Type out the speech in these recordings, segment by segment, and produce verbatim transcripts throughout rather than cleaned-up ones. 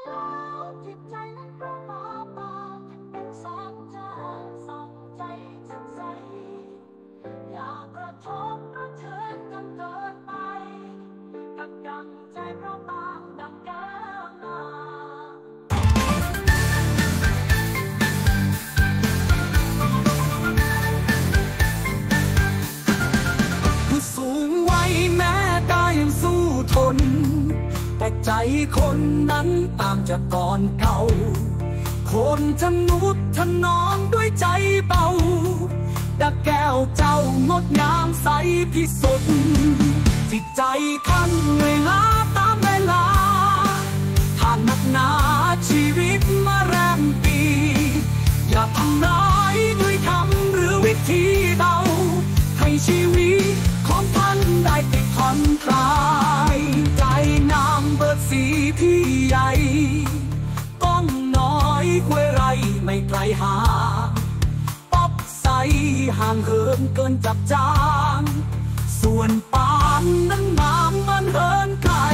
จิตใจนั้นก็มาบานเป็นแสงจ้าส่องใจฉันใสอยากกระทบกระเทือนจนเกินไปกับดังใจเพราะบางดังแก้วน้ำผู้สูงวัยแม้กายยังสู้ทนแต่ใจคนนั้นต่างจากก่อนเก่าคนทนุถนอมด้วยใจเบาดักแก้วเจ้างดงามใสพิสุทธิ์จิตใจคันเหนื่อยล้าตามเวลาผ่านหนักหนาชีวิตมาแรมปีอย่าทำร้ายด้วยคำหรือวิธีเดาให้ชีวิตของท่านได้ติดผ่อนคลายใจน้ำเบิดสีที่ใหญ่ต้องน้อยกว่าไรไม่ไกลหาป๊อบใสห่างเหินเกินจับจางส่วนปานนั้นน้ำมันเหินไกล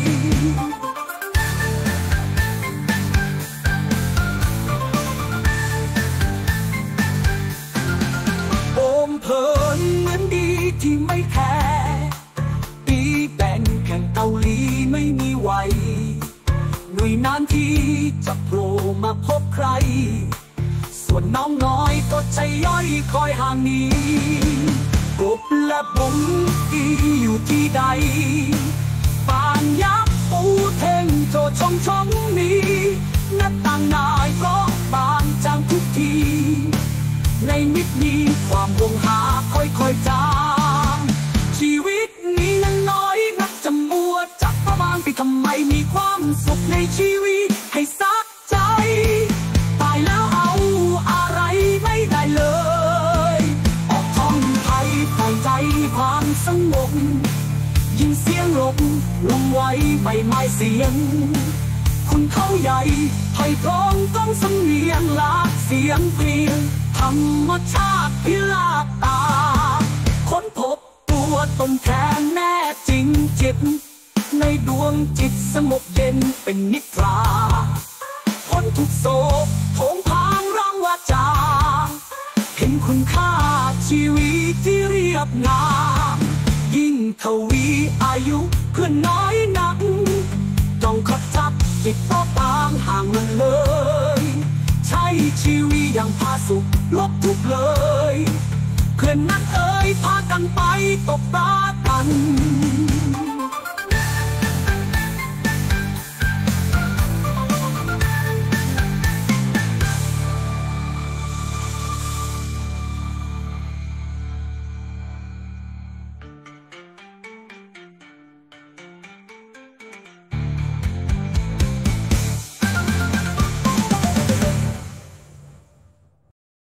โอมเพลินเหมือนดีที่ไม่แคร์ตีแบ่งแข่งเกาหลีไม่มีไหวหน่วยนานที่จะโผล่มาพบใครส่วนน้องน้อยก็ใจย่อยคอยห่างหนีกบและบุ๋มอีอยู่ที่ใดปานยักษ์ปูเท่งโจชงชงนี้หน้าต่างนายก็บานจางทุกทีในมิตรนี้ความวงหาค่อยๆจางชีวิตนี้นั้นน้อยนักจะมัวจับประมาณไปทำไมมีความสุขในชีวิตให้สักใจตายแล้วเอาอะไรไม่ได้เลยออกท่องไทยใส่ใจความสงบยินเสียงลมลมไว้ใบไม้เสียงคุณเขาใหญ่ไผ่ตรงต้องสำเนียงลากเสียงเพลงธรรมชาติพิลาบตาค้นพบตัวตนแท้แน่จริงจิตในดวงจิตสงบเย็นเป็นนิทราพ้นทุกโศกโถงพางรังวาจาเห็นคุณค่าชีวิตที่เรียบงามยิ่งทวีอายุเพื่อนน้อยนักต้องขจับจิตต่อตามห่างมันเลยใช้ชีวิตอย่างพาสุขลบทุกเลยเพื่อนนั้นเอ่ยพากันไปตบตากัน